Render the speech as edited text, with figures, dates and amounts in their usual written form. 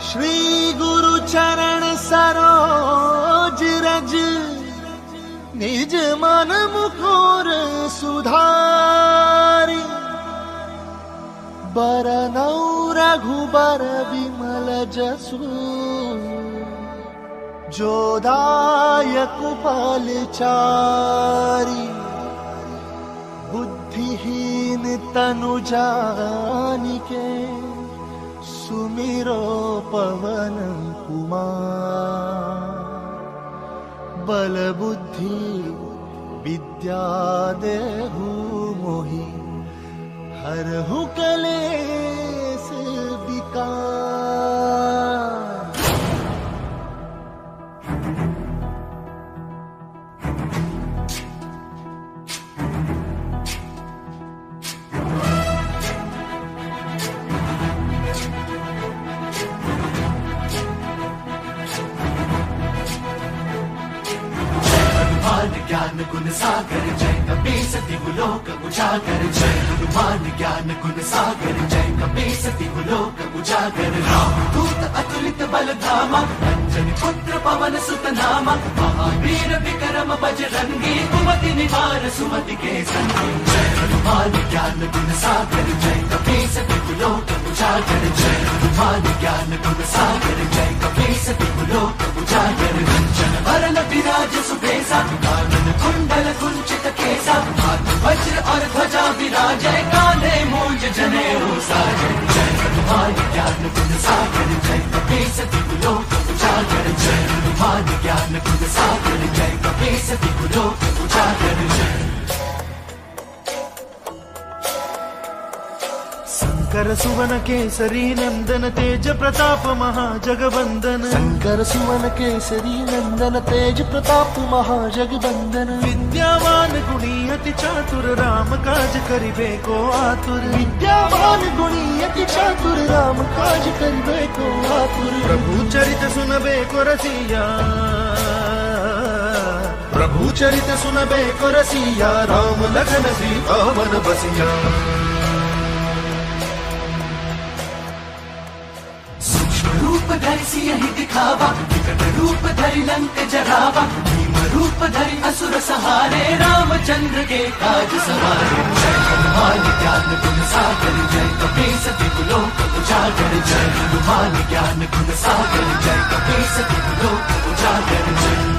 श्री गुरु चरण सरोज रज, निज मन मुकुर सुधारी। बरनौ रघुबर विमल जसु, जो दायक फलचारी। बुद्धिहीन तनु जानिके, सुमिरो पवन कुमार। बल बुद्धि विद्या देहु मोहि, हरहु कलेस विकार। ज्ञान गुण सागर जय कपीस तिहु लोक उजागर। जय हनुमान ज्ञान गुण सागर जय कपीस तिहु लोक उजागर। रामदूत अतुलित बल धामा, अंजनी पुत्र पवन सुत नामा। महावीर विक्रम बजरंगी, कुमति निवार सुमति के संगी। जय हनुमान ज्ञान गुण सागर जय कपीस तिहु लोक उजागर। जय हनुमान ज्ञान गुण सागर जय कपीस तिहु लोक उजागर। कंचन वरन विराज सुबेसा, कानन कुंडल कुंचित केसा। हाथ वज्र और ध्वजा विराजय, कान्हे मूंज जनेऊ साजय। जय हनुमान ज्ञान गुण सागर जय कपीस तिहु लोक उजागर। जय हनुमान ज्ञान गुण सागर जय कपीस तिहु लोक उजागर। शंकर सुवन केसरी नंदन, तेज प्रताप महाजगवंदन। शंकर सुवन केसरी नंदन, तेज प्रताप महाजगवंदन। विद्यावान गुणी अति चातुर, राम काज करिबे को आतुर। विद्यावान गुणी अति चातुर, राम काज करिबे को आतुर। प्रभु चरित सुनबे को रसिया, प्रभु चरित सुनबे को रसिया। राम लखन सीता मन बसिया। रूप धरि सियहि दिखावा, विकट रूप धरि लंक जरावा। भीम रूप धरि असुर सहारे, रामचंद्र के काज सवारे। जय हनुमान ज्ञान गुण सागर जय कपीस तिहु लोक उजागर। जय हनुमान ज्ञान गुण सागर जय कपीस तिहु लोक उजागर। जय